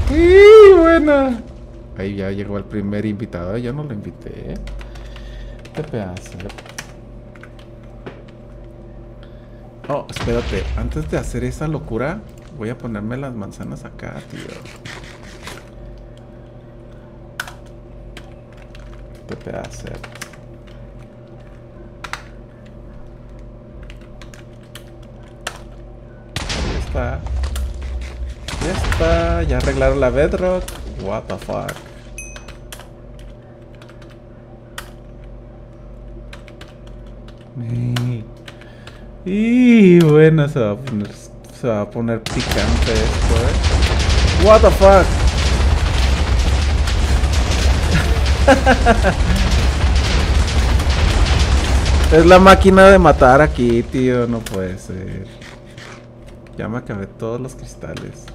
¡Y buena! Ahí ya llegó el primer invitado. Yo no lo invité. ¿Qué pedazo? Oh, espérate. Antes de hacer esa locura, voy a ponerme las manzanas acá, tío. ¿Qué pedazo? Ahí está. Ya está. Ya arreglaron la bedrock. What the fuck. Y bueno, se va a poner picante esto, What the fuck. Es la máquina de matar aquí, tío. No puede ser. Ya me acabé todos los cristales.